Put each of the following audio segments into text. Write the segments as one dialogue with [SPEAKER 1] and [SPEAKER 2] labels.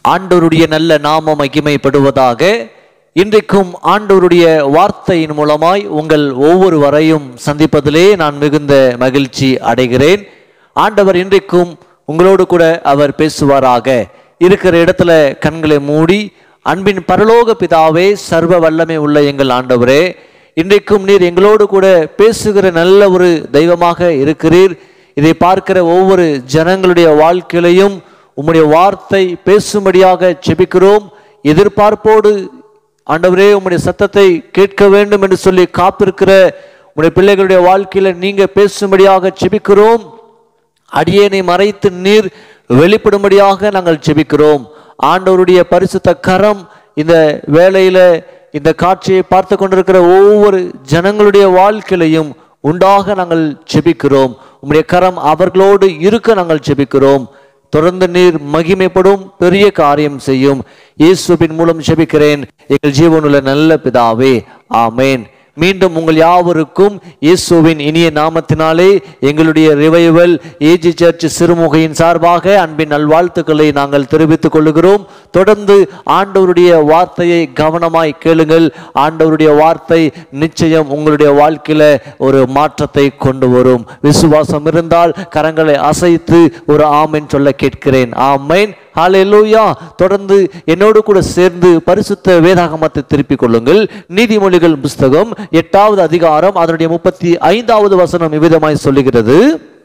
[SPEAKER 1] ஆண்டவருடைய நல்ல நாமம் மகிமைப்படுவதாக. இன்றைக்கும் ஆண்டவருடைய வார்த்தையின் மூலமாய் உங்கள் ஒவ்வொருவரையும் சந்திப்பதிலே நான் மிகுந்த மகிழ்ச்சி அடைகிறேன். ஆண்டவர் இன்றைக்கும் உங்களோடு கூட அவர் பேசுவாராக. இருக்கிற இடத்துல கண்களை மூடி, அன்பின் பரலோக பிதாவே, சர்வ வல்லமை உள்ள எங்கள் ஆண்டவரே, இன்றைக்கும் நீர் எங்களோடு கூட பேசுகிற நல்ல ஒரு தெய்வமாக இருக்கிறீர். இதை பார்க்கிற ஒவ்வொரு ஜனங்களுடைய வாழ்க்கையிலையும் உம்முடைய வார்த்தை பேசும்படியாக ஜெபிக்கிறோம். எதிர்பார்ப்போடு ஆண்டவரே உம்முடைய சத்தத்தை கேட்க வேண்டும் என்று சொல்லி காத்திருக்கிற உம்முடைய பிள்ளைகளுடைய வாழ்க்கையில நீங்க பேசும்படியாக ஜெபிக்கிறோம். அடியேனை மறைத்து நீர் வெளிப்படும்படியாக நாங்கள் ஜெபிக்கிறோம். ஆண்டவருடைய பரிசுத்த கரம் இந்த வேளையில இந்த காட்சியை பார்த்து கொண்டிருக்கிற ஒவ்வொரு ஜனங்களுடைய வாழ்க்கையிலையும் உண்டாக நாங்கள் ஜெபிக்கிறோம். உம்முடைய கரம் அவர்களோடு இருக்க நாங்கள் ஜெபிக்கிறோம். தொடர்ந்து நீர் மகிமைப்படும் பெரிய காரியம் செய்யும். இயேசுவின் மூலம் ஜெபிக்கிறேன் எங்கள் ஜீவனுள்ள நல்ல பிதாவே, ஆமேன். மீண்டும் உங்கள் யாவருக்கும் இயேசுவின் இனிய நாமத்தினாலே எங்களுடைய ரிவைவல் ஏஜி சர்ச் சிறுமுகையின் சார்பாக அன்பின் நல்வாழ்த்துக்களை நாங்கள் தெரிவித்துக் கொள்கிறோம். தொடர்ந்து ஆண்டவருடைய வார்த்தையை கவனமாய் கேளுங்கள். ஆண்டவருடைய வார்த்தை நிச்சயம் உங்களுடைய வாழ்க்கையில ஒரு மாற்றத்தை கொண்டு வரும். விசுவாசம் இருந்தால் கரங்களை அசைத்து ஒரு ஆமென் சொல்ல கேட்கிறேன். ஆமென், ஹல்லேலூயா. தொடர்ந்து என்னோடு கூட சேர்ந்து பரிசுத்த வேதாகமத்தை திருப்பிக் கொள்ளுங்கள். நீதிமொழிகள் புஸ்தகம் 8வது அதிகாரம் அதனுடைய 35வது வசனம் இவ்விதமாய் சொல்லுகிறது: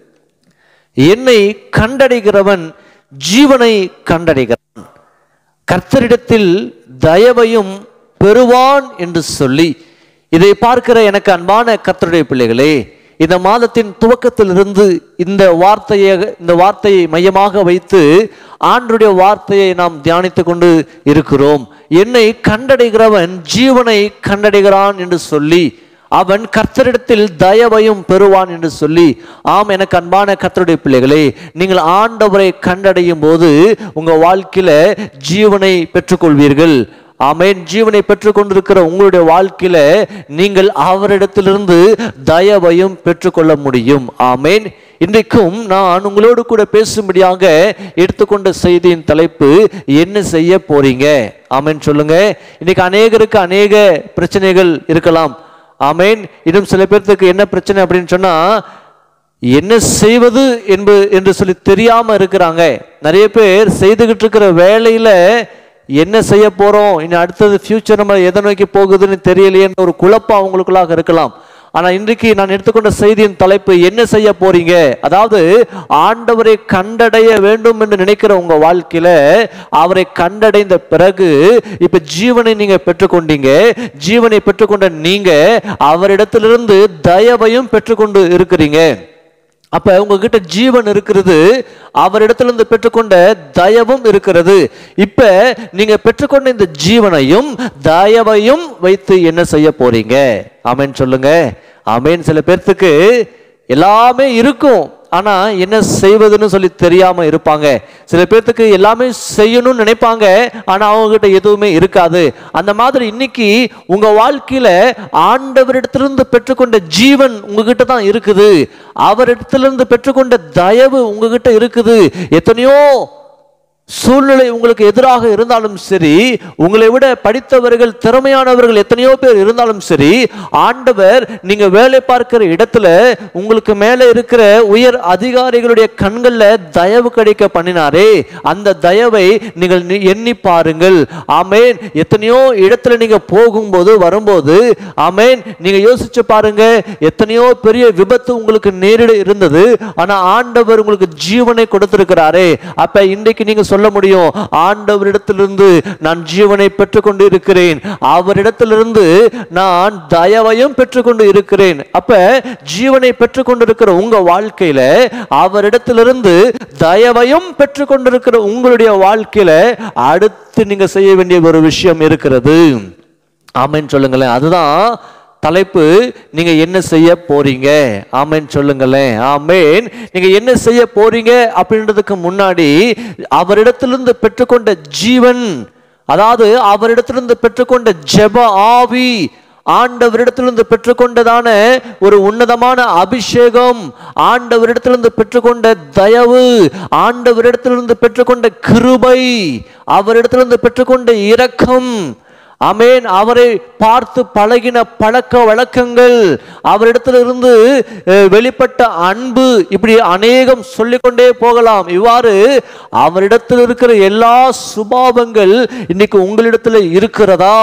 [SPEAKER 1] என்னை கண்டடைகிறவன் ஜீவனை கண்டடைகிறான், கர்த்தரிடத்தில் தயவையும் பெறுவான் என்று சொல்லி. இதை பார்க்கிற எனக்கு அன்பான கர்த்தருடைய பிள்ளைகளே, இந்த மாதத்தின் துவக்கத்திலிருந்து இந்த வார்த்தையை மையமாக வைத்து ஆண்டவருடைய வார்த்தையை நாம் தியானித்துக் கொண்டு இருக்கிறோம். என்னை கண்டடைகிறவன் ஜீவனை கண்டடைகிறான் என்று சொல்லி, அவன் கர்த்தரிடத்தில் தயவையும் பெறுவான் என்று சொல்லி. ஆம், எனக்கு அன்பான கர்த்தருடைய பிள்ளைகளே, நீங்கள் ஆண்டவரை கண்டடையும் போது உங்க வாழ்க்கையில ஜீவனை பெற்றுக்கொள்வீர்கள். ஆமென். ஜீவனை பெற்றுக் கொண்டிருக்கிற உங்களுடைய வாழ்க்கையில நீங்கள் அவரிடத்திலிருந்து தயவையும் பெற்றுக்கொள்ள முடியும். ஆமென். இன்றைக்கும் நான் உங்களோடு கூட பேசும்படியாக எடுத்துக்கொண்ட செய்தியின் தலைப்பு, என்ன செய்ய போறீங்க? ஆமென் சொல்லுங்க. இன்னைக்கு அநேகருக்கு அநேக பிரச்சனைகள் இருக்கலாம். ஆமென். இன்னும் சில பேருக்கு என்ன பிரச்சனை அப்படின்னு சொன்னா, என்ன செய்வது என்று சொல்லி தெரியாம இருக்கிறாங்க. நிறைய பேர் செய்துகிட்டு இருக்கிற வேலையில என்ன செய்ய போறோம், இன்னும் அடுத்தது ஃபியூச்சர் நம்ம எதை நோக்கி போகுதுன்னு தெரியலையேன்னு ஒரு குழப்பம் அவங்களுக்குள்ளாக இருக்கலாம். ஆனா இன்றைக்கு நான் எடுத்துக்கொண்ட செய்தியின் தலைப்பு, என்ன செய்ய போறீங்க? அதாவது ஆண்டவரை கண்டடைய வேண்டும் என்று நினைக்கிற உங்க வாழ்க்கையில அவரை கண்டடைந்த பிறகு இப்ப ஜீவனை நீங்க பெற்றுக்கொண்டீங்க. ஜீவனை பெற்றுக்கொண்ட நீங்க அவரிடத்திலிருந்து தயவையும் பெற்றுக்கொண்டு இருக்கிறீங்க. அப்ப உங்ககிட்ட ஜீவன் இருக்கிறது, அவரிடத்திலிருந்து பெற்றுக்கொண்ட தயவும் இருக்கிறது. இப்ப நீங்க பெற்றுக்கொண்ட இந்த ஜீவனையும் தயவையும் வைத்து என்ன செய்ய போறீங்க? ஆமென் சொல்லுங்க. ஆமென். சில பேர்த்துக்கு எல்லாமே இருக்கும், ஆனா என்ன செய்வதுன்னு சொல்லி தெரியாம இருப்பாங்க. சில பேர்த்துக்கு எல்லாமே செய்யணும்னு நினைப்பாங்க, ஆனா அவங்க கிட்ட எதுவுமே இருக்காது. அந்த மாதிரி இன்னைக்கு உங்க வாழ்க்கையில ஆண்டவரிடத்திலிருந்து பெற்றுக்கொண்ட ஜீவன் உங்ககிட்ட தான் இருக்குது. அவரிடத்திலிருந்து பெற்றுக்கொண்ட தயவு உங்ககிட்ட இருக்குது. எத்தனையோ சூழ்நிலை உங்களுக்கு எதிராக இருந்தாலும் சரி, உங்களை விட படித்தவர்கள் திறமையானவர்கள் எத்தனையோ பேர் இருந்தாலும் சரி, ஆண்டவர் நீங்க வேலை பார்க்கிற இடத்துல உங்களுக்கு மேல இருக்கிற உயர் அதிகாரிகளுடைய கண்கள்ல தயவு கிடைக்க பண்ணினாரே, அந்த தயவை நீங்கள் எண்ணி பாருங்கள். ஆமென். எத்தனையோ இடத்துல நீங்க போகும்போது வரும்போது, ஆமென், நீங்க யோசிச்சு பாருங்க, எத்தனையோ பெரிய விபத்து உங்களுக்கு நேரிட இருந்தது, ஆனா ஆண்டவர் உங்களுக்கு ஜீவனை கொடுத்திருக்கிறாரே. அப்ப இன்றைக்கு நீங்க சொல்ல முடியும், ஆண்டவரிடத்திலிருந்து நான் ஜீவனை பெற்றுக்கொண்டு இருக்கிறேன், அவரிடத்திலிருந்து நான் தயவையும் பெற்றுக்கொண்டு இருக்கிறேன். அப்ப ஜீவனை பெற்றுக்கொண்டிருக்கிற உங்க வாழ்க்கையில அவரிடத்திலிருந்து தயவையும் பெற்றுக்கொண்டிருக்கிற உங்களுடைய வாழ்க்கையில அடுத்து நீங்க செய்ய வேண்டிய ஒரு விஷயம் இருக்கிறது. ஆமென் சொல்லுங்களேன். அதுதான் தலைப்பு, நீங்க என்ன செய்ய போறீங்க? ஆமென் சொல்லுங்களேன். ஆமென். நீங்க என்ன செய்ய போறீங்க அப்படின்றதுக்கு முன்னாடி அவரிடத்திலிருந்து பெற்றுக்கொண்ட ஜீவன், அதாவது அவரிடத்திலிருந்து பெற்றுக்கொண்ட ஜெப ஆவி, ஆண்டவரிடத்திலிருந்து பெற்றுக்கொண்டதான ஒரு உன்னதமான அபிஷேகம், ஆண்டவரிடத்திலிருந்து பெற்றுக்கொண்ட தயவு, ஆண்டவரிடத்திலிருந்து பெற்றுக்கொண்ட கிருபை, அவரிடத்திலிருந்து பெற்றுக்கொண்ட இரக்கம், ஆமென், அவரை பார்த்து பழகின பழக்க வழக்கங்கள், அவரிடத்திலிருந்து வெளிப்பட்ட அன்பு, இப்படி அநேகம் சொல்லிக்கொண்டே போகலாம். இவ்வாறு அவரிடத்தில் இருக்கிற எல்லா சுபாவங்கள் இன்னைக்கு உங்களிடத்தில் இருக்கிறதா?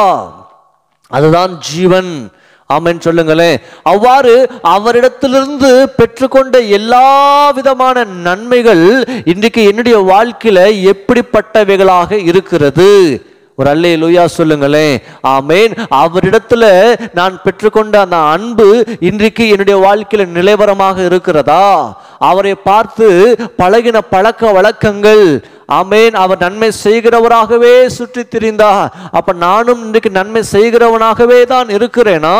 [SPEAKER 1] அதுதான் ஜீவன். ஆமென் சொல்லுங்களேன். அவ்வாறு அவரிடத்திலிருந்து பெற்றுக்கொண்ட எல்லா விதமான நன்மைகள் இன்றைக்கு என்னுடைய வாழ்க்கையில எப்படிப்பட்டவைகளாக இருக்கிறது? ஒரு அல்லேலூயா சொல்லுங்களேன். ஆமென். அவரிடத்துல நான் பெற்றுக்கொண்ட அந்த அன்பு இன்றைக்கு என்னுடைய வாழ்க்கையில நிலைவரமாக இருக்கிறதா? அவரை பார்த்து பழகின பழக்க வழக்கங்கள், ஆமென், அவர் நன்மை செய்கிறவராகவே சுற்றி திரிந்தா, அப்ப நானும் இன்றைக்கு நன்மை செய்கிறவனாகவே தான் இருக்கிறேனா?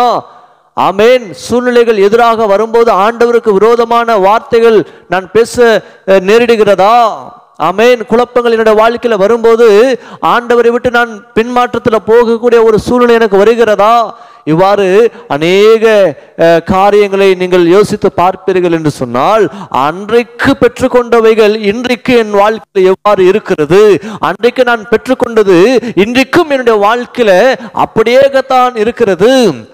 [SPEAKER 1] ஆமென். சூழ்நிலைகள் எதிராக வரும்போது ஆண்டவருக்கு விரோதமான வார்த்தைகள் நான் பேச நேரிடுகிறதா? ஆமென். குழப்பங்கள் என்னுடைய வாழ்க்கையில் வரும்போது ஆண்டவரை விட்டு நான் பின்மாற்றத்தில் போகக்கூடிய ஒரு சூழ்நிலை எனக்கு வருகிறதா? இவ்வாறு அநேக காரியங்களை நீங்கள் யோசித்து பார்ப்பீர்கள் என்று சொன்னால், அன்றைக்கு பெற்றுக்கொண்டவைகள் இன்றைக்கு என் வாழ்க்கையில் எவ்வாறு இருக்கிறது? அன்றைக்கு நான் பெற்றுக்கொண்டது இன்றைக்கும் என்னுடைய வாழ்க்கையில அப்படியேதான் இருக்கிறது,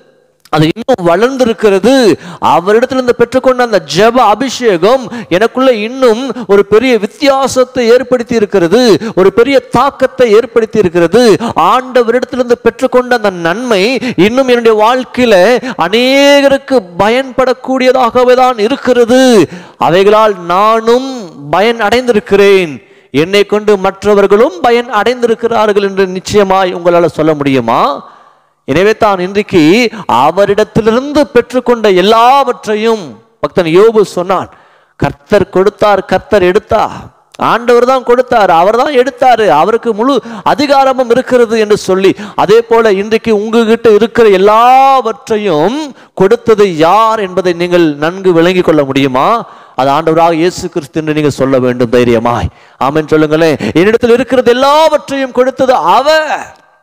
[SPEAKER 1] அது இன்னும் வளர்ந்திருக்கிறது. அவரிடத்திலிருந்து பெற்றுக்கொண்ட அந்த ஜெப அபிஷேகம் எனக்குள்ள இன்னும் ஒரு பெரிய வித்தியாசத்தை ஏற்படுத்தி இருக்கிறது, ஒரு பெரிய தாக்கத்தை ஏற்படுத்தி இருக்கிறது. ஆண்டவரிடத்திலிருந்து பெற்றுக்கொண்ட அந்த நன்மை இன்னும் என்னுடைய வாழ்க்கையில அநேகருக்கு பயன்படக்கூடியதாகவே தான் இருக்கிறது. அவைகளால் நானும் பயன் அடைந்திருக்கிறேன், என்னை கொண்டு மற்றவர்களும் பயன் அடைந்திருக்கிறார்கள் என்று நிச்சயமாய் உங்களால் சொல்ல முடியுமா? எனவே தான் இன்றைக்கு அவரிடத்திலிருந்து பெற்றுக்கொண்ட எல்லாவற்றையும் பக்தன் யோபு சொன்னான், கர்த்தர் கொடுத்தார், கர்த்தர் எடுத்தார், ஆண்டவர் தான் கொடுத்தார், அவர் தான் எடுத்தாரு, அவருக்கு முழு அதிகாரமும் இருக்கிறது என்று சொல்லி, அதே போல இன்றைக்கு உங்ககிட்ட இருக்கிற எல்லாவற்றையும் கொடுத்தது யார் என்பதை நீங்கள் நன்கு விளங்கிக் கொள்ள முடியுமா? அது ஆண்டவராக இயேசு கிறிஸ்து என்று நீங்கள் சொல்ல வேண்டும் தைரியமாய். ஆமென் சொல்லுங்களேன். என்னிடத்தில் இருக்கிறது எல்லாவற்றையும் கொடுத்தது அவர்.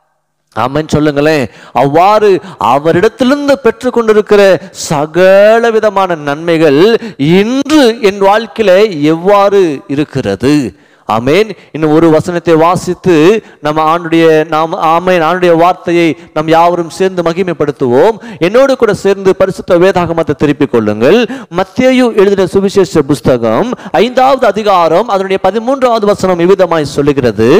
[SPEAKER 1] ஆமென் சொல்லுங்களேன். அவ்வாறு அவரிடத்திலிருந்து பெற்றுக்கொண்டிருக்கிற சகல விதமான நன்மைகள் இன்று என் வாழ்க்கையில எவ்வாறு இருக்கிறது? ஆமென். இன்னும் ஒரு வசனத்தை வாசித்து நம்ம ஆண்டுடைய வார்த்தையை நம் யாவரும் சேர்ந்து மகிமைப்படுத்துவோம். என்னோடு கூட சேர்ந்து பரிசுத்த வேதாகமத்தை திருப்பிக் கொள்ளுங்கள். மத்தேயு எழுதின சுவிசேஷ புஸ்தகம் 5வது அதிகாரம் அதனுடைய 13வது வசனம் இவ்விதமாய் சொல்லுகிறது,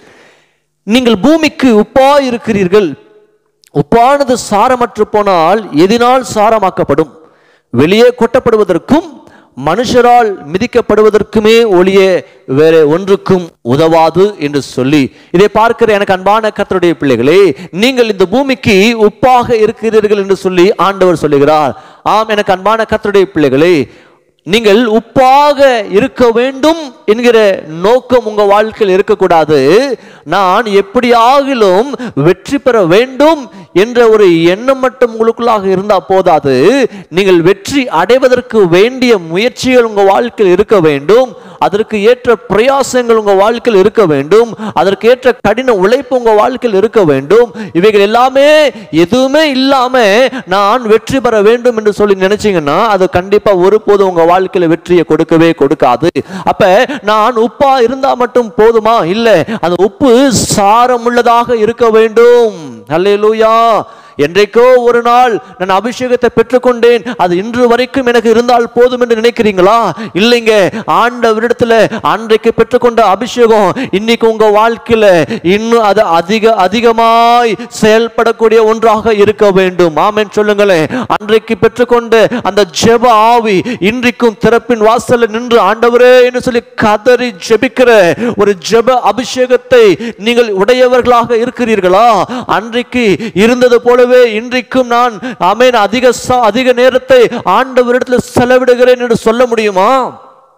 [SPEAKER 1] நீங்கள் பூமிக்கு உப்பாய் இருக்கிறீர்கள். உப்பானது சாரமற்று போனால் எதினால் சாரமாக்கப்படும்? வெளியே கொட்டப்படுவதற்கும் மனுஷரால் மிதிக்கப்படுவதற்குமே ஒழிய வேற ஒன்றுக்கும் உதவாது என்று சொல்லி, இதை பார்க்கிற எனக்கு அன்பான கர்த்தருடைய பிள்ளைகளே, நீங்கள் இந்த பூமிக்கு உப்பாக இருக்கிறீர்கள் என்று சொல்லி ஆண்டவர் சொல்லுகிறார். ஆம், எனக்கு அன்பான கர்த்தருடைய பிள்ளைகளே, நீங்கள் உப்பாக இருக்க வேண்டும் என்கிற நோக்கம் உங்க வாழ்க்கையில் இருக்கக்கூடாது. நான் எப்படியாகிலும் வெற்றி பெற வேண்டும் என்ற ஒரு எண்ணம் மட்டும் உங்களுக்குள்ளாக இருந்தா போதாது. நீங்கள் வெற்றி அடைவதற்கு வேண்டிய முயற்சிகள் உங்க வாழ்க்கையில் இருக்க வேண்டும், அதற்கு ஏற்ற பிரயாசங்கள் உங்க வாழ்க்கையில் இருக்க வேண்டும், அதற்கு ஏற்ற கடின உழைப்பு உங்க வாழ்க்கையில் இருக்க வேண்டும். இவைகள் எல்லாமே எதுவுமே இல்லாம நான் வெற்றி பெற வேண்டும் என்று சொல்லி நினைச்சீங்கன்னா அது கண்டிப்பா ஒருபோதும் உங்க வாழ்க்கையில வெற்றியை கொடுக்கவே கொடுக்காது. அப்ப நான் உப்பா இருந்தா மட்டும் போதுமா? இல்ல, அந்த உப்பு சாரமுள்ளதாக இருக்க வேண்டும். அல்லேலூயா. என்றைக்கோ ஒரு நாள் நான் அபிஷேகத்தை பெற்றுக்கொண்டேன், அது இன்று வரைக்கும் எனக்கு இருந்தால் போதும் என்று நினைக்கிறீங்களா? இல்லைங்க. ஆண்டவரிடத்துல அன்றைக்கு பெற்றுக்கொண்ட அபிஷேகம் இன்னைக்கு உங்க வாழ்க்கையில இன்னும் அது அதிகமாய் செயல்படக்கூடிய ஒன்றாக இருக்க வேண்டும். ஆமென் சொல்லுங்களேன். அன்றைக்கு பெற்றுக்கொண்ட அந்த ஜெப ஆவி இன்றைக்கும் திறப்பின் வாசல்ல நின்று ஆண்டவரே என்று சொல்லி கதறி ஜெபிக்கிற ஒரு ஜெப அபிஷேகத்தை நீங்கள் உடையவர்களாக இருக்கிறீர்களா? அன்றைக்கு இருந்தது போல இன்றைக்கும் நான் ஆமென் அதிக நேரத்தை ஆண்டவரிடத்தில் செலவிடுகிறேன் என்று சொல்ல முடியுமா?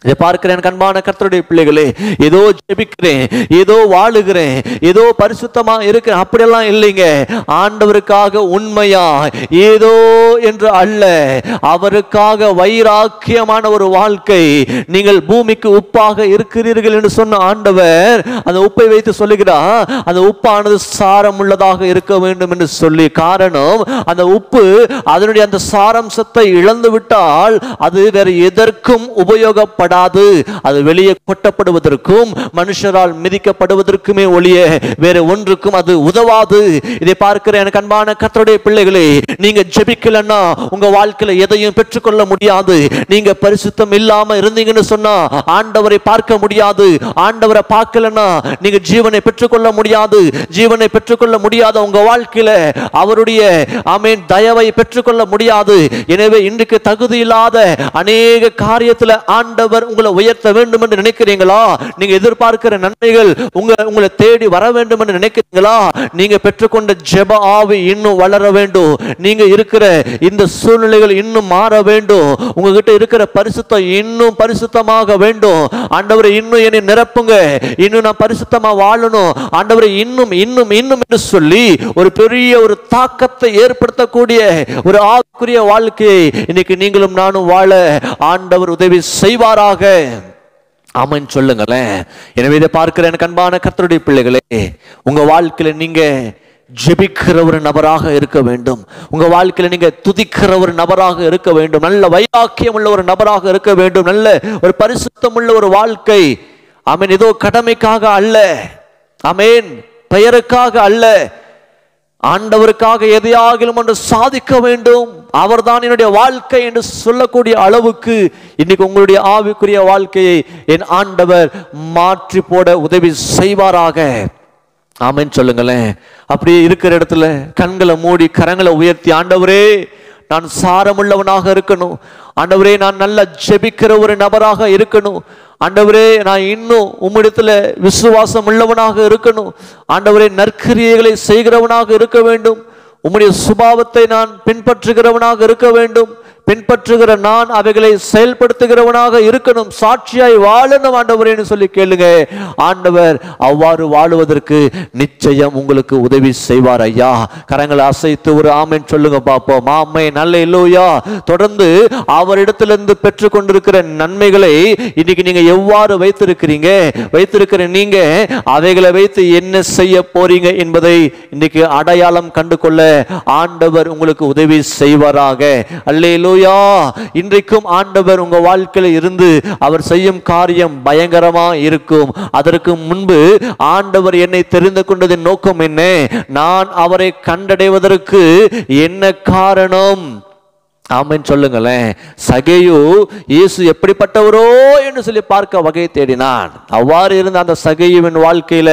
[SPEAKER 1] இதை பார்க்கிறேன் அன்பான கர்த்தருடைய பிள்ளைகளே. ஏதோ ஜெபிக்கிறேன், ஏதோ வாழுகிறேன், ஏதோ பரிசுத்தமா இருக்கிறேன், அப்படியெல்லாம் இல்லைங்க. ஆண்டவருக்காக உண்மையா ஏதோ என்று அல்ல, அவருக்காக வைராக்கியமான ஒரு வாழ்க்கை. நீங்கள் பூமிக்கு உப்பாக இருக்கிறீர்கள் என்று சொன்ன ஆண்டவர் அந்த உப்பை வைத்து சொல்லுகிறார், அந்த உப்பானது சாரம் உள்ளதாக இருக்க வேண்டும் என்று சொல்லி. காரணம், அந்த உப்பு அதனுடைய அந்த சாரம்சத்தை இழந்து விட்டால் அது வேற எதற்கும் உபயோகப்படாது. அது வெளியே கொட்டப்படுவதற்கும் மனுஷரால் மிதிக்கப்படுவதற்குமே ஒழிய வேற ஒன்றுக்கும் அது உதவாது. இதை பார்க்கிற எனக்கு அன்பான கர்த்தருடைய பிள்ளைகளே, நீங்க ஜெபிக்கலன்னா உங்க வாழ்க்கையில எதையும் பெற்றுக்கொள்ள முடியாது. நீங்க பரிசுத்தம் இல்லாம இருந்தீங்கன்னு சொன்னா ஆண்டவரை பார்க்க முடியாது. ஆண்டவரை பார்க்கலன்னா நீங்க ஜீவனை பெற்றுக்கொள்ள முடியாது. ஜீவனை பெற்றுக்கொள்ள முடியாத உங்க வாழ்க்கையில அவருடைய ஆமென் தயவை பெற்றுக்கொள்ள முடியாது. எனவே இன்றைக்கு தகுதி இல்லாத அநேக காரியத்துல ஆண்டவர் உங்களை உயர்த்த வேண்டும் என்று நினைக்கிறீங்களா? நீங்க எதிர்பார்க்கிற நன்மைகள் உங்களை தேடி வர வேண்டும் என்று நினைக்கிறீங்களா? நீங்க பெற்றுக்கொண்ட ஜெப ஆவி இன்னும் வளர வேண்டும். நீங்க இருக்கிற இந்த சூழ்நிலைகள் இன்னும் மாற வேண்டும். உங்ககிட்ட இருக்கிற பரிசுத்தம் இன்னும் பரிசுத்தமாக வேண்டும். ஆண்டவரே, இன்னும் என்னை நிரப்புங்க, இன்னும் நான் பரிசுத்தமா வாழணும் ஆண்டவரே, இன்னும் இன்னும் இன்னும் என்று சொல்லி ஒரு பெரிய ஒரு தாக்கத்தை ஏற்படுத்தக்கூடிய ஒரு ஆவிக்குரிய வாழ்க்கையை இன்னைக்கு நீங்களும் நானும் வாழ ஆண்டவர் உதவி செய்வாராக. ஆமென் சொல்லுங்களேன். எனவே இதை பார்க்கிற எனக்கு அன்பான கர்த்தருடைய பிள்ளைகளே, உங்க வாழ்க்கையில நீங்க ஜெபிக்கிற ஒரு நபராக இருக்க வேண்டும். உங்க வாழ்க்கையில நீங்க துதிக்கிற ஒரு நபராக இருக்க வேண்டும். நல்ல வைராக்கியம் உள்ள ஒரு நபராக இருக்க வேண்டும். நல்ல ஒரு பரிசுத்தம் உள்ள ஒரு வாழ்க்கை. ஆமென். ஏதோ கடமைக்காக அல்ல, ஆமென், பெயருக்காக அல்ல, ஆண்டவருக்காக எதையாகிலும் ஒன்று சாதிக்க வேண்டும், அவர்தான் என்னுடைய வாழ்க்கை என்று சொல்லக்கூடிய அளவுக்கு இன்னைக்கு உங்களுடைய ஆவிக்குரிய வாழ்க்கையை என் ஆண்டவர் மாற்றி போட உதவி செய்வாராக. ஆமென் சொல்லுங்களேன். அப்படியே இருக்கிற இடத்துல கண்களை மூடி கரங்களை உயர்த்தி, ஆண்டவரே நான் சாரமுள்ளவனாக இருக்கணும், ஆண்டவரே நான் நல்லா ஜெபிக்கிற ஒரு நபராக இருக்கணும், ஆண்டவரே நான் இன்னும் உம்மிடத்துல விசுவாசம் உள்ளவனாக இருக்கணும், ஆண்டவரே நற்கிரியைகளை செய்கிறவனாக இருக்க வேண்டும், உம்முடைய சுபாவத்தை நான் பின்பற்றுகிறவனாக இருக்க வேண்டும், பின்பற்றுகிற நான் அவைகளை செயல்படுத்துகிறவனாக இருக்கணும், சாட்சியாய் வாழணும் ஆண்டவரேன்னு சொல்லி கேளுங்க. ஆண்டவர் அவ்வாறு வாழுவதற்கு நிச்சயம் உங்களுக்கு உதவி செய்வார். ஐயா, கரங்களை அசைத்து ஒரு ஆமென் சொல்லுங்க பார்ப்போம். ஆமென், அல்லேலூயா. தொடர்ந்து அவரிடத்திலிருந்து பெற்று கொண்டிருக்கிற நன்மைகளை இன்னைக்கு நீங்க எவ்வாறு வைத்திருக்கிற நீங்க அவைகளை வைத்து என்ன செய்ய போறீங்க என்பதை இன்னைக்கு அடையாளம் கண்டு கொள்ள ஆண்டவர் உங்களுக்கு உதவி செய்வாராக. அல்லேலூயா. இன்றைக்கும் ஆண்டவர் உங்க வாழ்க்கையில இருந்து அவர் செய்யும் காரியம் பயங்கரமா இருக்கும். அதற்கு முன்பு ஆண்டவர் என்னை தெரிந்து கொண்டதின் நோக்கம் என்ன, நான் அவரை கண்டடைவதற்கு என்ன காரணம்? ஆமென் சொல்லுங்களேன். சகேயு இயேசு எப்படிப்பட்டவரோ என்று சொல்லி பார்க்க வகை தேடினான். அவ்வாறு இருந்த அந்த சகேயுவின் வாழ்க்கையில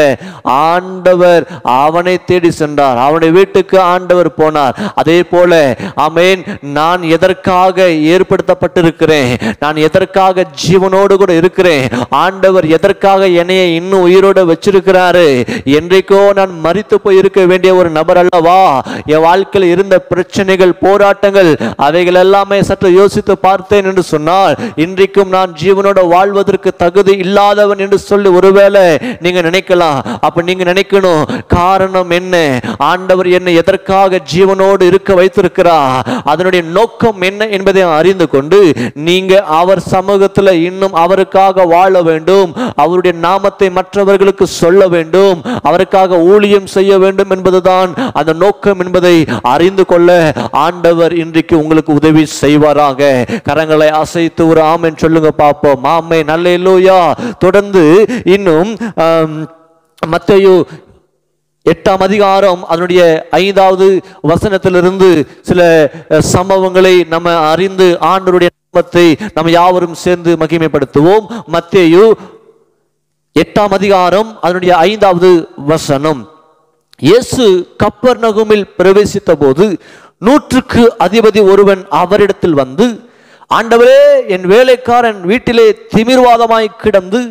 [SPEAKER 1] ஆண்டவர் அவனை தேடி சென்றார். அவனுடைய வீட்டுக்கு ஆண்டவர் போனார். அதே போல ஆமென், நான் எதற்காக ஏற்படுத்தப்பட்டிருக்கிறேன், நான் எதற்காக ஜீவனோடு கூட இருக்கிறேன், ஆண்டவர் எதற்காக என்னைய இன்னும் உயிரோடு வச்சிருக்கிறாரு, என்றைக்கோ நான் மரித்து போய் இருக்க வேண்டிய ஒரு நபர் அல்லவா, என் வாழ்க்கையில் இருந்த பிரச்சனைகள் போராட்டங்கள் அவை எல்லாமே சற்று யோசித்து பார்த்தேன் என்று சொன்னால் இன்றைக்கும் நான் ஜீவனோட வாழ்வதற்கு தகுதி இல்லாதவன் என்று சொல்லி ஒருவேளை நீங்க நினைக்கலாம். அப்ப நீங்க நினைக்கணும், காரணம் என்ன, ஆண்டவர் என்னை எதற்காக ஜீவனோடு இருக்க வைத்திருக்கிறார், அதனுடைய நோக்கம் என்ன என்பதை அறிந்து கொண்டு நீங்க அவர் சமூகத்தில் இன்னும் அவருக்காக வாழ வேண்டும், அவருடைய நாமத்தை மற்றவர்களுக்கு சொல்ல வேண்டும், அவருக்காக ஊழியம் செய்ய வேண்டும் என்பதுதான் அந்த நோக்கம் என்பதை அறிந்து கொள்ள ஆண்டவர் இன்றைக்கு உங்களுக்கு உதவி செய்வாராக. கரங்களை அசைத்து ஒரு ஆமென் சொல்லுங்க பார்ப்போம். ஆமென், அல்லேலூயா. தொடர்ந்து இன்னும் மத்தேயு 8ஆம் அதிகாரம் அதனுடைய 5வது வசனத்திலிருந்து சில சம்பவங்களை நம்ம அறிந்து ஆண்டவருடைய நாமத்தை நம்ம யாவரும் சேர்ந்து மகிமைப்படுத்துவோம். மத்தேயு 8ஆம் அதிகாரம் அதனுடைய 5வது வசனம். இயேசு கப்பர்நகூமில் பிரவேசித்த போது 100க்கு அதிபதி ஒருவன் அவரிடத்தில் வந்து, ஆண்டவரே, என் வேலைக்காரன் வீட்டிலே திமிர்வாதமாய் கிடந்து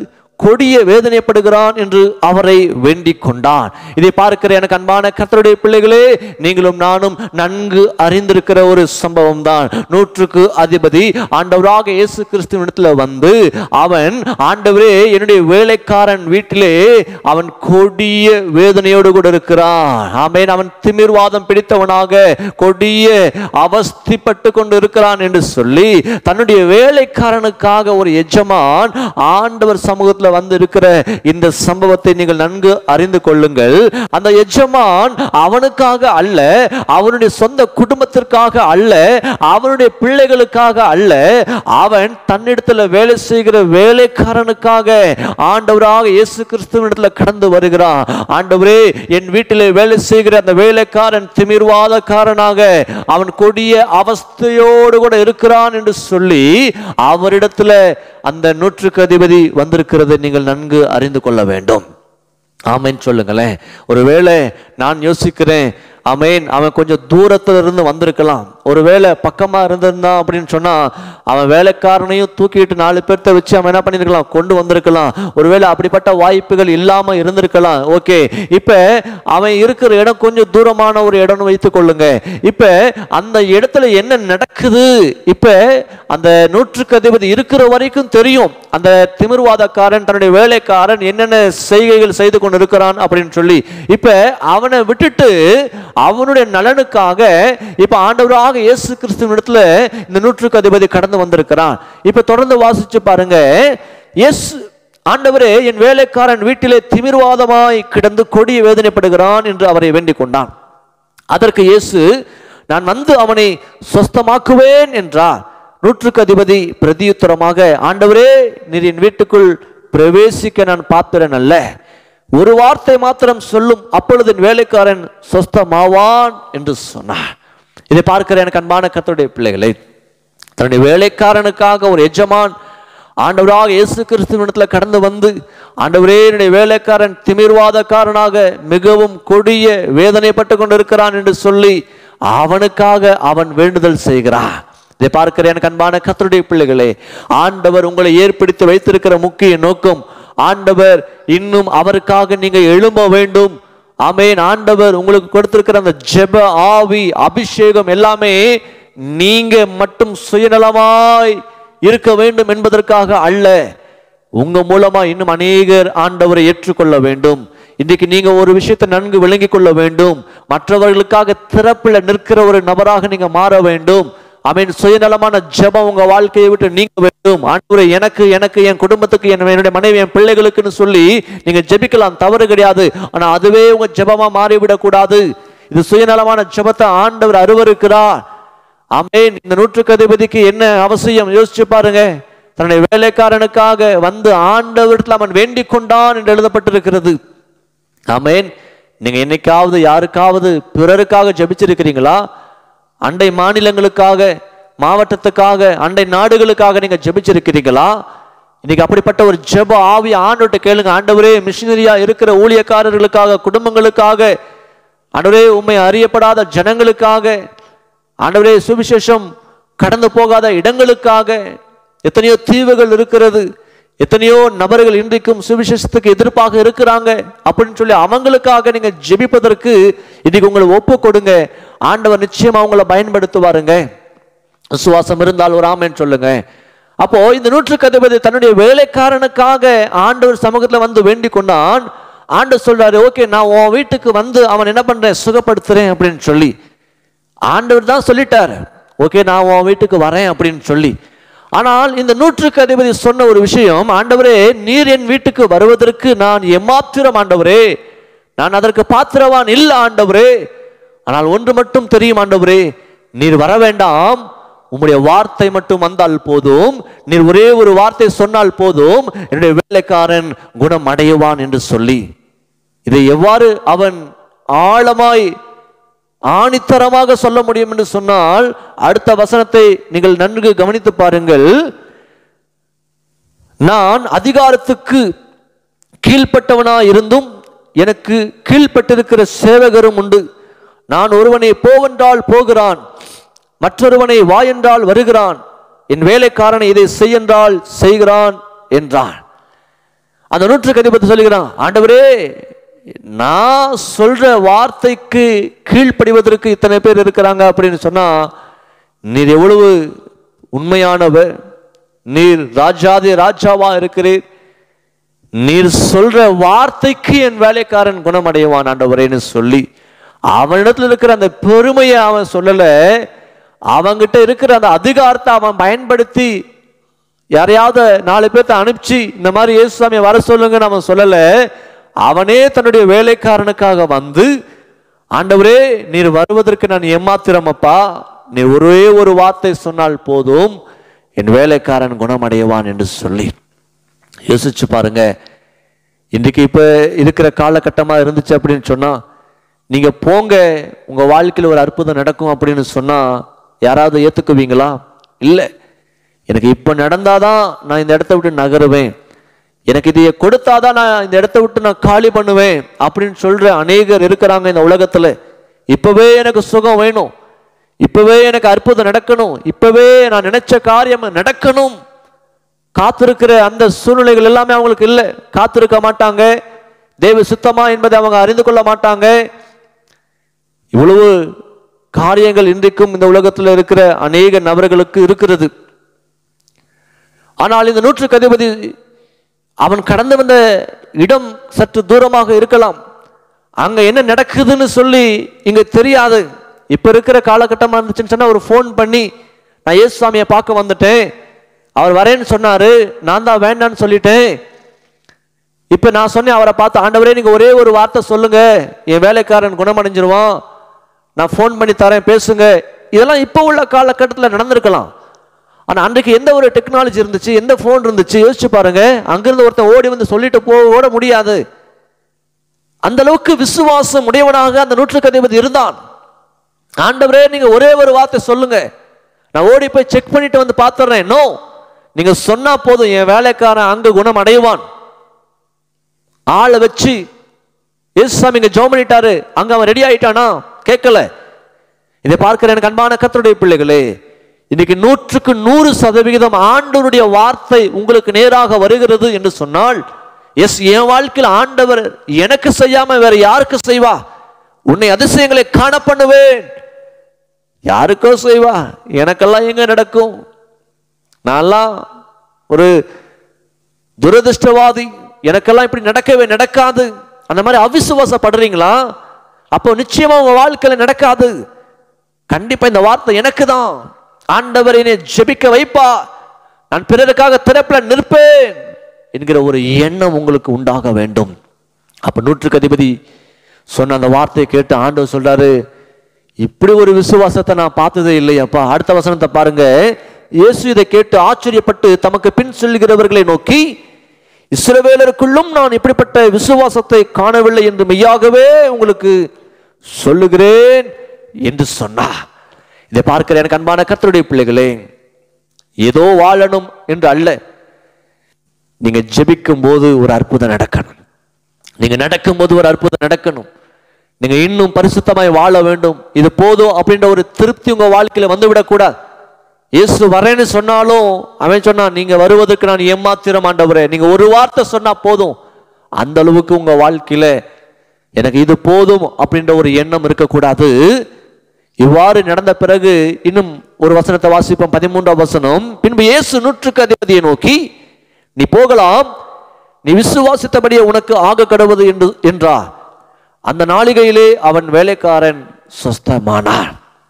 [SPEAKER 1] கொடிய வேதனைப்படுகிறான் என்று அவரை வேண்டிக் கொண்டான். இதை பார்க்கிற எனக்கு அன்பான கர்த்தருடைய பிள்ளைகளே, நீங்களும் நானும் நன்கு அறிந்திருக்கிற ஒரு சம்பவம் தான். 100க்கு அதிபதி ஆண்டவராக இயேசு கிறிஸ்துவினிடத்தில் வந்து அவன், ஆண்டவரே என்னுடைய வேலைக்காரன் வீட்டிலே அவன் கொடிய வேதனையோடு கூட இருக்கிறான். ஆமென். அவன் திமிர்வாதம் பிடித்தவனாக கொடிய அவஸ்திப்பட்டு கொண்டு இருக்கிறான் என்று சொல்லி தன்னுடைய வேலைக்காரனுக்காக ஒரு எஜமான் ஆண்டவர் சமூகத்தில் வந்து இருக்கிற இந்த சம்பவத்தை நீங்கள் நன்கு அறிந்து கொள்ளுங்கள். அந்த எஜமான் அவனுக்காக அல்ல, அவனுடைய சொந்த குடும்பத்திற்காக அல்ல, அவனுடைய பிள்ளைகளுக்காக அல்ல, அவன் தன்னிடத்தில் வேலை செய்கிற வேலைக்காரனுக்காக ஆண்டவராக இயேசு கிறிஸ்துவினிடத்தில் கடந்து வருகிறான். ஆண்டவரே, என் வீட்டிலே வேலை செய்கிற அந்த வேலைக்காரன் திமிர்வாதக்காரனாக அவன் கொடிய அவஸ்தையோடு கூட இருக்கிறான் என்று சொல்லி அவரிடத்தில் அந்த 100க்கு அதிபதி வந்திருக்கிறது நீங்கள் நன்கு அறிந்து கொள்ள வேண்டும். ஆமென் சொல்லுங்களேன். ஒருவேளை நான் யோசிக்கிறேன், ஆமென், அவன் கொஞ்சம் தூரத்துல இருந்து வந்திருக்கலாம். ஒருவேளை பக்கமா இருந்திருந்தான் அப்படின்னு சொன்னா அவன் வேலைக்காரனையும் தூக்கிட்டு 4 பேர்த்த வச்சு அவன் என்ன பண்ணிருக்கலாம், கொண்டு வந்திருக்கலாம். ஒருவேளை அப்படிப்பட்ட வாய்ப்புகள் இல்லாம இருந்திருக்கலாம். ஓகே, இப்ப அவன் இருக்கிற இடம் கொஞ்சம் தூரமான ஒரு இடம் வைத்துக் கொள்ளுங்க. இப்ப அந்த இடத்துல என்ன நடக்குது, இப்ப அந்த 100க்கு அதிபதி இருக்கிற வரைக்கும் தெரியும் அந்த திமிர்வாதக்காரன் தன்னுடைய வேலைக்காரன் என்னென்ன செய்கைகள் செய்து கொண்டு இருக்கிறான் அப்படின்னு சொல்லி. இப்ப அவனை விட்டுட்டு அவனுடைய நலனுக்காக இப்ப ஆண்டவராக இயேசு கிறிஸ்துவினிடத்துல இந்த 100க்கு அதிபதி கடந்து வந்திருக்கிறான். இப்ப தொடர்ந்து வாசிச்சு பாருங்க. இயேசு, ஆண்டவரே என் வேலைக்காரன் வீட்டிலே திமிர்வாதமாய் கிடந்து கொடிய வேதனைப்படுகிறான் என்று அவரை வேண்டிக் கொண்டான். அதற்கு இயேசு, நான் வந்து அவனை சொஸ்தமாக்குவேன் என்றார். 100க்கு அதிபதி பிரதியுத்தரமாக, ஆண்டவரே நீர் என் வீட்டுக்குள் பிரவேசிக்க நான் பாத்திரன் அல்ல, ஒரு வார்த்தை மாத்திரம் சொல்லும், அப்பொழுது என் வேலைக்காரன் சொஸ்தமாவான் என்று சொன்னார். இதை பார்க்கிற எனக்கு அன்பான கர்த்தருடைய பிள்ளைகளை, தன்னுடைய வேலைக்காரனுக்காக ஒரு எஜமான் ஆண்டவராக இயேசு கிறிஸ்துவினிடத்தில் கடந்து வந்து, ஆண்டவரே என்னுடைய வேலைக்காரன் திமிர்வாதக்காரனாக மிகவும் கொடிய வேதனைப்பட்டு கொண்டிருக்கிறான் என்று சொல்லி அவனுக்காக அவன் வேண்டுதல் செய்கிறான். இதை பார்க்கிற எனக்கு அன்பான கர்த்தருடைய பிள்ளைகளே, ஆண்டவர் உங்களை ஏற்படுத்தி வைத்திருக்கிற முக்கிய நோக்கம், ஆண்டவர் இன்னும் அவருக்காக நீங்க எழும்ப வேண்டும். ஆமென். ஆண்டவர் உங்களுக்கு கொடுத்திருக்கிற அந்த ஜெப ஆவி அபிஷேகம் எல்லாமே நீங்க மட்டும் சுயநலமாய் இருக்க வேண்டும் என்பதற்காக அல்ல, உங்க மூலமா இன்னும் அநேகர் ஆண்டவரை ஏற்றுக்கொள்ள வேண்டும். இன்றைக்கு நீங்க ஒரு விஷயத்தை நன்கு விளங்கிக் கொள்ள வேண்டும். மற்றவர்களுக்காக திறப்பில் நிற்கிற ஒரு நபராக நீங்க மாற வேண்டும். ஆமென். சுயநலமான ஜெபம் உங்க வாழ்க்கையை விட்டு நீங்க வேண்டும். ஆண்டவரே எனக்கு எனக்கு என் குடும்பத்துக்கு என்னுடைய மனைவி என் பிள்ளைகளுக்குன்னு சொல்லி நீங்க ஜெபிக்கலாம், தவறு கிடையாது. ஆனா அதுவே உங்க ஜெபமா மாறிவிடக் கூடாது. இது சுயநலமான ஜெபத்தை ஆண்டவர் அருவருக்கிறார். ஆமென். இந்த 100க்கு அதிபதிக்கு என்ன அவசியம் யோசிச்சு பாருங்க. தன்னுடைய வேலைக்காரனுக்காக வந்து ஆண்டவரிடத்தில் அவன் வேண்டிக் கொண்டான் என்று எழுதப்பட்டிருக்கிறது. ஆமென். நீங்க என்னைக்காவது யாருக்காவது பிறருக்காக ஜெபிச்சிருக்கிறீங்களா? அண்டை மாநிலங்களுக்காக, மாவட்டத்துக்காக, அண்டை நாடுகளுக்காக நீங்க ஜெபிச்சிருக்கிறீங்களா? இன்னைக்கு அப்படிப்பட்ட ஒரு ஜெப ஆவி ஆண்டவர்கிட்ட கேளுங்க. ஆண்டவரே மிஷனரியா இருக்கிற ஊழியக்காரர்களுக்காக, குடும்பங்களுக்காக, ஆண்டவரே உம்மை அறியப்படாத ஜனங்களுக்காக, ஆண்டவரே சுவிசேஷம் கடந்து போகாத இடங்களுக்காக, எத்தனையோ தீவுகள் இருக்கிறது, எத்தனையோ நபர்கள் இன்றைக்கும் சுவிசேஷத்துக்கு எதிர்ப்பாக இருக்கிறாங்க அப்படின்னு சொல்லி அவங்களுக்காக நீங்க ஜெபிப்பதற்கு இன்னைக்கு உங்களை ஒப்பு கொடுங்க. ஆண்டவர் நிச்சயமா உங்களை பயன்படுத்துவாருங்க. விசுவாசம் இருந்தால் ஒரு ஆமென் சொல்லுங்க. அப்போ இந்த 100க்கு அதிபதி தன்னுடைய வேலைக்காரனுக்காக ஆண்டவர் சமூகத்துல வந்து வேண்டிக் கொண்டான். ஆண்டவர் சொல்றாரு, ஓகே நான் உன் வீட்டுக்கு வந்து அவன் என்ன பண்றேன், சுகப்படுத்துறேன் அப்படின்னு சொல்லி. ஆண்டவர் தான் சொல்லிட்டாரு, ஓகே நான் உன் வீட்டுக்கு வரேன் அப்படின்னு சொல்லி. ஆனால் இந்த 100க்கு அதிபதி சொன்ன ஒரு விஷயம், ஆண்டவரே நீர் என் வீட்டுக்கு வருவதற்கு நான் எம்மாத்திரம் ஆண்டவரே, நான் அதற்கு பாத்திரவான் இல்ல ஆண்டவரே. ஆனால் ஒன்று மட்டும் தெரியும் ஆண்டவரே, நீர் வர வேண்டாம், உம்முடைய வார்த்தை மட்டும் வந்தால் போதும், நீர் ஒரே ஒரு வார்த்தை சொன்னால் போதும், என்னுடைய வேலைக்காரன் குணம் அடைவான் என்று சொல்லி. இதை எவ்வாறு அவன் ஆழமாய் ஆணித்தரமாக சொல்ல முடியும் என்று சொன்னால், அடுத்த வசனத்தை நீங்கள் நன்கு கவனித்து பாருங்கள். நான் அதிகாரத்துக்கு கீழ்ப்பட்டவனா இருந்தும் எனக்கு கீழ்ப்பட்டிருக்கிற சேவகரும் உண்டு. நான் ஒருவனை போவென்றால் போகிறான், மற்றொருவனை வா என்றால் வருகிறான், என் வேலைக்காரனை இதை செய் என்றால் செய்கிறான் என்றான். அந்த நூற்றுக்கு அதிபதி சொல்லுகிறான், ஆண்டவரே நான் சொல்ற வார்த்தைக்கு கீழ்ப்படிவதற்கு இத்தனை பேர் இருக்கிறாங்க அப்படின்னு சொன்னா, நீர் எவ்வளவு உண்மையானவர், நீர் ராஜாதி ராஜாவா இருக்கிறீர், நீர் சொல்ற வார்த்தைக்கு என் வேலைக்காரன் குணமடைவான் ஆண்டவரேன்னு சொல்லி அவனிடத்துல இருக்கிற அந்த பெருமையை அவன் சொல்லல, அவங்கிட்ட இருக்கிற அந்த அதிகாரத்தை அவன் பயன்படுத்தி யாரையாவது 4 பேர்த்த அனுப்பிச்சு இந்த மாதிரி இயேசுசாமியை வர சொல்லுங்கன்னு அவன் சொல்லல. அவனே தன்னுடைய வேலைக்காரனுக்காக வந்து, ஆண்டவரே நீர் வருவதற்கு நான் ஏமாத்திரமப்பா, நீ ஒரே ஒரு வார்த்தை சொன்னால் போதும் என் வேலைக்காரன் குணமடைவான் என்று சொல்லி. யோசிச்சு பாருங்க, இன்றைக்கு இப்ப இருக்கிற காலகட்டமா இருந்துச்சு அப்படின்னு சொன்னா, நீங்க போங்க உங்க வாழ்க்கையில் ஒரு அற்புதம் நடக்கும் அப்படின்னு சொன்னா யாராவது ஏத்துக்குவீங்களா? இல்லை. எனக்கு இப்ப நடந்தாதான் நான் இந்த இடத்த விட்டு நகருவேன், எனக்கு இதைய கொடுத்தாதான் நான் இந்த இடத்த விட்டு நான் காலி பண்ணுவேன் அப்படின்னு சொல்ற அநேகர் இருக்கிறாங்க இந்த உலகத்துல. இப்பவே எனக்கு சுகம் வேணும், இப்பவே எனக்கு அற்புதம் நடக்கணும், இப்பவே நான் நினைச்ச காரியம் நடக்கணும், காத்திருக்கிற அந்த சூழ்நிலைகள் எல்லாமே அவங்களுக்கு இல்லை. காத்திருக்க மாட்டாங்க, தேவ சுத்தமா என்பதை அவங்க அறிந்து கொள்ள மாட்டாங்க. இவ்வளவு காரியங்கள் இன்றைக்கும் இந்த உலகத்தில் இருக்கிற அநேக நபர்களுக்கு இருக்கிறது. ஆனால் இந்த நூற்றுக்கு அதிபதி அவன் கடந்து வந்த இடம் சற்று தூரமாக இருக்கலாம், அங்க என்ன நடக்குதுன்னு சொல்லி இங்க தெரியாது. இப்ப இருக்கிற காலகட்டமா இருந்துச்சுன்னு சொன்னா ஒரு போன் பண்ணி, நான் இயேசுசாமியை பார்க்க வந்துட்டேன், அவர் வரேன்னு சொன்னாரு, நான் தான் வேண்டான்னு சொல்லிட்டேன், இப்ப நான் சொன்னேன் அவரை பார்த்து, ஆண்டவரே நீங்க ஒரே ஒரு வார்த்தை சொல்லுங்க என் வேலைக்காரன் குணமடைஞ்சிருவான், நான் போன் பண்ணி தரேன் பேசுங்க. இதெல்லாம் இப்ப உள்ள காலகட்டத்தில் நடந்திருக்கலாம். ஆனா அன்றைக்கு எந்த ஒரு டெக்னாலஜி இருந்துச்சு, எந்த போன் இருந்துச்சு? யோசிச்சு பாருங்க. அங்கிருந்து ஒருத்தன் ஓடி வந்து சொல்லிட்டு ஓட முடியாது. அந்த அளவுக்கு விசுவாசம் உடையவனாக அந்த நூற்றுக்கு அதிபதி இருந்தான். ஆண்டவரே நீங்க ஒரே ஒரு வார்த்தை சொல்லுங்க, நான் ஓடி போய் செக் பண்ணிட்டு வந்து பார்த்துறேன். நோ, நீங்க சொன்னா போதும் என் வேலைக்காரன் அங்க குணம் அடைவான். ஆளை வச்சு இயேசுசாமி இங்க ஜெபம் பண்ணிட்டாரு, அங்க அவன் ரெடி ஆயிட்டானா? கேட்கல. இதை பார்க்கிற எனக்கு அன்பான கர்த்தருடைய பிள்ளைகளே, இன்னைக்கு 100% ஆண்டவருடைய வார்த்தை உங்களுக்கு நேராக வருகிறது என்று சொன்னால், எஸ், என் வாழ்க்கையில் ஆண்டவர் எனக்கு செய்யாம வேற யாருக்கு செய்வா? உன்னை அதிசயங்களை காண பண்ணுவேன். யாருக்கோ செய்வா, எனக்கெல்லாம் எங்க நடக்கும்? நான்லாம் ஒரு துரதிருஷ்டவாதி, எனக்கெல்லாம் இப்படி நடக்கவே நடக்காது. அந்த மாதிரி அவிசுவாசப்படுறீங்களா? அப்போ நிச்சயமா உங்க வாழ்க்கையில நடக்காது. கண்டிப்பா இந்த வார்த்தை எனக்கு தான், ஆண்டவர் என்னை ஜெபிக்க வைப்பா, நான் பிறருக்காக திறப்புல நிற்பேன் என்கிற ஒரு எண்ணம் உங்களுக்கு உண்டாக வேண்டும். அப்ப நூற்றுக்கு அதிபதி சொன்ன அந்த வார்த்தையை கேட்டு ஆண்டவர் சொல்றாரு, இப்படி ஒரு விசுவாசத்தை நான் பார்த்ததே இல்லையப்பா. அடுத்த வசனத்தை பாருங்க. இயேசு இதை கேட்டு ஆச்சரியப்பட்டு தமக்கு பின் செல்கிறவர்களை நோக்கி, இஸ்ரவேலருக்குள்ளும் நான் இப்படிப்பட்ட விசுவாசத்தை காணவில்லை என்று மெய்யாகவே உங்களுக்கு சொல்லுகிறேன் என்று சொன்னார். இதை பார்க்கிற எனக்கு அன்பான கர்த்தருடைய பிள்ளைகளே, ஏதோ வாழணும் என்று அல்ல, நீங்க ஜெபிக்கும் போது ஒரு அற்புதம் நடக்கணும், நீங்க நடக்கும் போது ஒரு அற்புதம் நடக்கணும், நீங்க இன்னும் பரிசுத்தமாய் வாழ வேண்டும். இது போதும் அப்படின்ற ஒரு திருப்தி உங்க வாழ்க்கையில வந்துவிடக் கூடாது. இயேசு வரேன்னு சொன்னாலும் அவன் சொன்னான், நீங்க வருவதற்கு நான் ஏமாத்திரம் ஆண்டவரே, நீங்க ஒரு வார்த்தை சொன்னா போதும். அந்த அளவுக்கு உங்க வாழ்க்கையில எனக்கு இது போதும் அப்படின்ற ஒரு எண்ணம் இருக்கக்கூடாது. இவ்வாறு நடந்த பிறகு இன்னும் ஒரு வசனத்தை வாசிப்போம். 13ஆம் வசனம். பின்பு இயேசு நூற்றுக்கு அதிபதியை நோக்கி, நீ போகலாம், நீ விசுவாசித்தபடியே உனக்கு ஆக கடவுது என்றார். அந்த நாளிகையிலே அவன் வேலைக்காரன் சொஸ்தமானான்.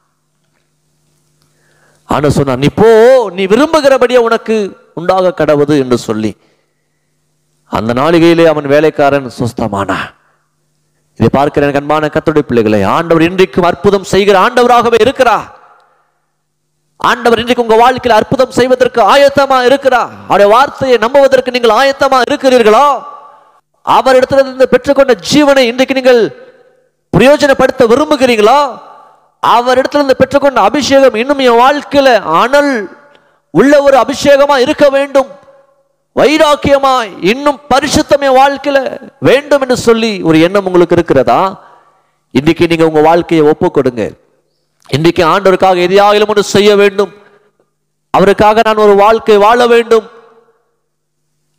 [SPEAKER 1] ஆனா சொன்னான், நீ போ, நீ விரும்புகிறபடியே உனக்கு உண்டாக கடவுது என்று சொல்லி அந்த நாளிகையிலே அவன் வேலைக்காரன் சொஸ்தமானான். இதை பார்க்கிற எனக்கு அன்பான கர்த்தருடைய பிள்ளைகளே, ஆண்டவர் இன்றைக்கும் அற்புதம் செய்கிற ஆண்டவராகவே இருக்கிறார். ஆண்டவர் இன்றைக்கு உங்க வாழ்க்கையில் அற்புதம் செய்வதற்கு ஆயத்தமா இருக்கிறார். அவருடைய வார்த்தையை நம்புவதற்கு நீங்கள் ஆயத்தமா இருக்கிறீர்களா? அவரிடத்திலிருந்து பெற்றுக்கொண்ட ஜீவனை இன்றைக்கு நீங்கள் பிரயோஜனப்படுத்த விரும்புகிறீங்களா? அவரிடத்திலிருந்து பெற்றுக்கொண்ட அபிஷேகம் இன்னும் என் வாழ்க்கையில அனல் உள்ள ஒரு அபிஷேகமா இருக்க வேண்டும், வைராக்கியமா இன்னும் பரிசுத்தமே வாழ்க்கையில வேண்டும் என்று சொல்லி ஒரு எண்ணம் உங்களுக்கு இருக்கிறதா? இன்றைக்கு நீங்க உங்க வாழ்க்கையை ஒப்பு கொடுங்க. இன்றைக்கு ஆண்டவருக்காக எதையாயிலும் ஒன்று செய்ய வேண்டும், அவருக்காக நான் ஒரு வாழ்க்கை வாழ வேண்டும்,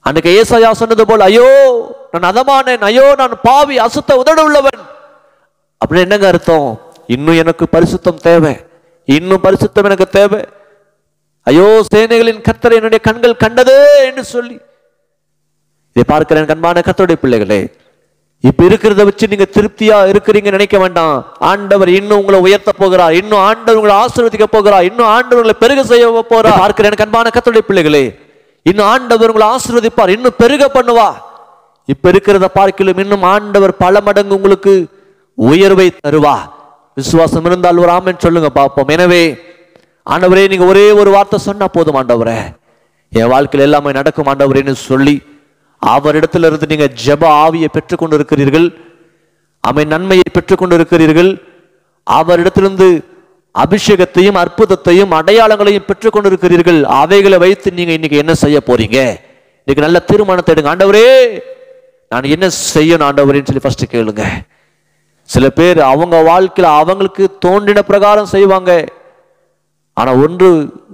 [SPEAKER 1] அன்னைக்கு ஏசாயா சொன்னது போல், ஐயோ நான் அதமானேன், ஐயோ நான் பாவி, அசுத்த உதடு உள்ளவன். அப்படி என்னங்க அர்த்தம்? இன்னும் எனக்கு பரிசுத்தம் தேவை, இன்னும் பரிசுத்தம் எனக்கு தேவை. ஐயோ சேனைகளின் கர்த்தரை என்னுடைய கண்கள் கண்டதே என்று சொல்லி இதை பார்க்கிறேன். கண்பான கர்த்தருடைய பிள்ளைகளே, இப்ப இருக்கிறத வச்சு நீங்க திருப்தியா இருக்கிறீங்க நினைக்க வேண்டாம். ஆண்டவர் இன்னும் உங்களை உயர்த்த போகிறார், இன்னும் ஆண்டவர் உங்களை ஆசீர்வதிக்க போகிறார், இன்னும் ஆண்டவர் உங்களை பெருக செய்ய போறார். பார்க்கிறேன் கண்பான கர்த்தருடைய பிள்ளைகளே, இன்னும் ஆண்டவர் உங்களை ஆசீர்வதிப்பார், இன்னும் பெருக பண்ணுவா. இப்ப இருக்கிறத பார்க்கலும் இன்னும் ஆண்டவர் பல மடங்கு உங்களுக்கு உயர்வை தருவா. விசுவாசம் இருந்தால் ஒரு ஆமென் சொல்லுங்க பார்ப்போம். எனவே ஆண்டவரே, நீங்க ஒரே ஒரு வார்த்தை சொன்னா போதும் ஆண்டவரே, என் வாழ்க்கையில் எல்லாமே நடக்கும் ஆண்டவரேன்னு சொல்லி அவரிடத்திலிருந்து நீங்க ஜெப ஆவியை பெற்றுக்கொண்டு இருக்கிறீர்கள். அவன் நன்மையை பெற்றுக்கொண்டு இருக்கிறீர்கள். அவரிடத்திலிருந்து அபிஷேகத்தையும் அற்புதத்தையும் அடையாளங்களையும் பெற்றுக்கொண்டு இருக்கிறீர்கள். அவைகளை வைத்து நீங்க இன்னைக்கு என்ன செய்ய போறீங்க? இன்னைக்கு நல்ல தீர்மானத்தை எடுங்க. ஆண்டவரே, நான் என்ன செய்யணும் ஆண்டவரேன்னு சொல்லி ஃபர்ஸ்ட் கேளுங்க. சில பேர் அவங்க வாழ்க்கையில அவங்களுக்கு தோன்றின பிரகாரம் செய்வாங்க. ஆனா ஒன்று,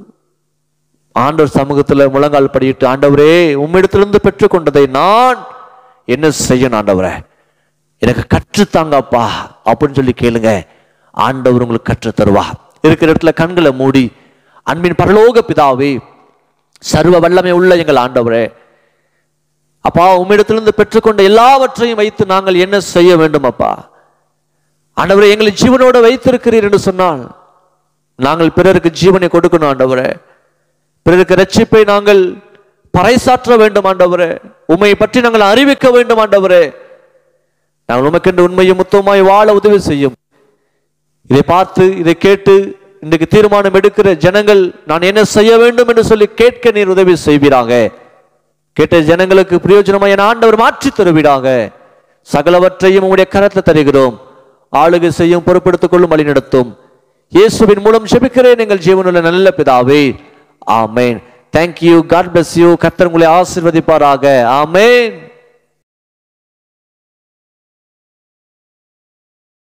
[SPEAKER 1] ஆண்டவர் சமூகத்தில் முழங்கால் படியிட்டு, ஆண்டவரே உம்மிடத்திலிருந்து பெற்றுக்கொண்டதை நான் என்ன செய்யணும் ஆண்டவரே, எனக்கு கற்றுத்தாங்கப்பா அப்படின்னு சொல்லி கேளுங்க. ஆண்டவர் உங்களுக்கு கற்று தருவா. இருக்கிற இடத்துல கண்களை மூடி, அன்பின் பரலோக பிதாவே, சர்வ வல்லமை உள்ள எங்கள் ஆண்டவரே, அப்பா உம்மிடத்திலிருந்து பெற்றுக்கொண்ட எல்லாவற்றையும் வைத்து நாங்கள் என்ன செய்ய வேண்டும் அப்பா? ஆண்டவரே, எங்களை ஜீவனோட வைத்திருக்கிறீர் என்று சொன்னால் நாங்கள் பிறருக்கு ஜீவனை கொடுக்கணும் ஆண்டவரே. பிறருக்கு ரட்சிப்பை நாங்கள் பறைசாற்ற வேண்டும் ஆண்டவரே. உம்மை பற்றி நாங்கள் அறிவிக்க வேண்டும் ஆண்டவரே. நாங்கள் உமக்கென்று உண்மையும் முத்தமாய் வாழ உதவி செய்யும். இதை பார்த்து இதை கேட்டு இன்றைக்கு தீர்மானம் எடுக்கிற ஜனங்கள் நான் என்ன செய்ய வேண்டும் என்று சொல்லி கேட்க நீர் உதவி செய்வீராக. கேட்ட ஜனங்களுக்கு பிரயோஜனமாய் என் ஆண்டவர் மாற்றி தருவீராக. சகலவற்றையும் உங்களுடைய கரத்தில் தருகிறோம். ஆளுகை செய்யும், பொறுப்பெடுத்துக் கொள்ளும், வழி நடத்தும். இயேசுவின் மூலம் ஜெபிக்கிறேன் எங்கள் ஜீவனுள்ள நல்ல பிதாவே. ஆமென். Thank you. God bless you. கர்த்தர் உங்களை ஆசீர்வதிப்பாராக. ஆமென்.